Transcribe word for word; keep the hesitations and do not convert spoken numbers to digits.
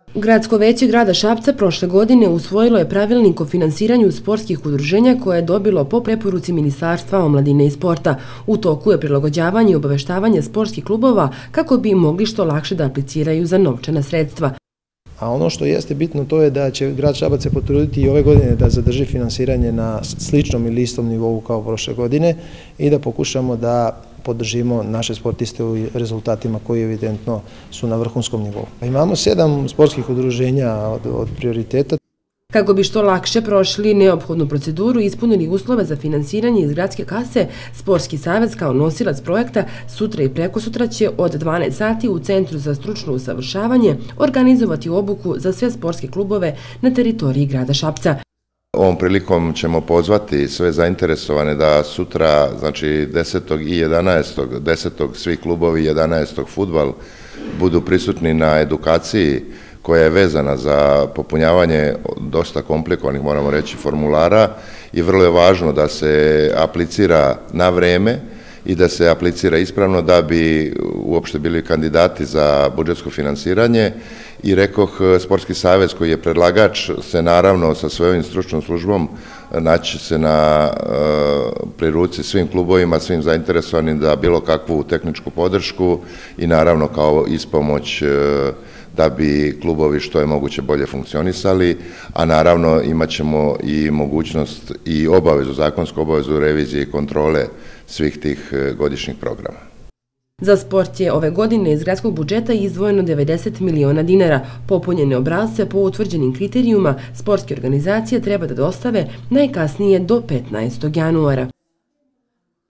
Gradsko veće grada Šapca prošle godine usvojilo je pravilnik o finansiranju sportskih udruženja koje je dobilo po preporuci Ministarstva omladine i sporta. U toku je prilagođavanje i obaveštavanje sportskih klubova kako bi mogli što lakše da apliciraju za novčana sredstva. A ono što jeste bitno to je da će grad Šabac se potruditi i ove godine da zadrži finansiranje na sličnom ili istom nivou kao prošle godine i da pokušamo da podržimo naše sportiste u rezultatima koji evidentno su na vrhunskom nivou. Imamo sedam sportskih udruženja od, od prioriteta. Kako bi što lakše prošli neophodnu proceduru i ispunili uslove za finansiranje iz gradske kase, Sportski savez kao nosilac projekta sutra i prekosutra će od dvanaest sati u Centru za stručno usavršavanje organizovati obuku za sve sportske klubove na teritoriji grada Šapca. Ovom prilikom ćemo pozvati sve zainteresovane da sutra, znači desetog i jedanaestog, desetog svi klubovi, jedanaestog fudbal, budu prisutni na edukaciji koja je vezana za popunjavanje dosta komplikovanih, moramo reći, formulara i vrlo je važno da se aplicira na vreme i da se aplicira ispravno da bi uopšte bili kandidati za budžetsko finansiranje. I rekoh, Sportski savez koji je predlagač se naravno sa svojom stručnom službom naći se na pri ruci svim klubovima, svim zainteresovanim da bilo kakvu tehničku podršku i naravno kao ispomoć da bi klubovi što je moguće bolje funkcionisali, a naravno imat ćemo i mogućnost i obavezu, zakonsku obavezu revizije i kontrole svih tih godišnjih programa. Za sport je ove godine iz gradskog budžeta izdvojeno devedeset miliona dinara. Popunjene obrasce po utvrđenim kriterijuma sportske organizacije treba da dostave najkasnije do petnaestog januara.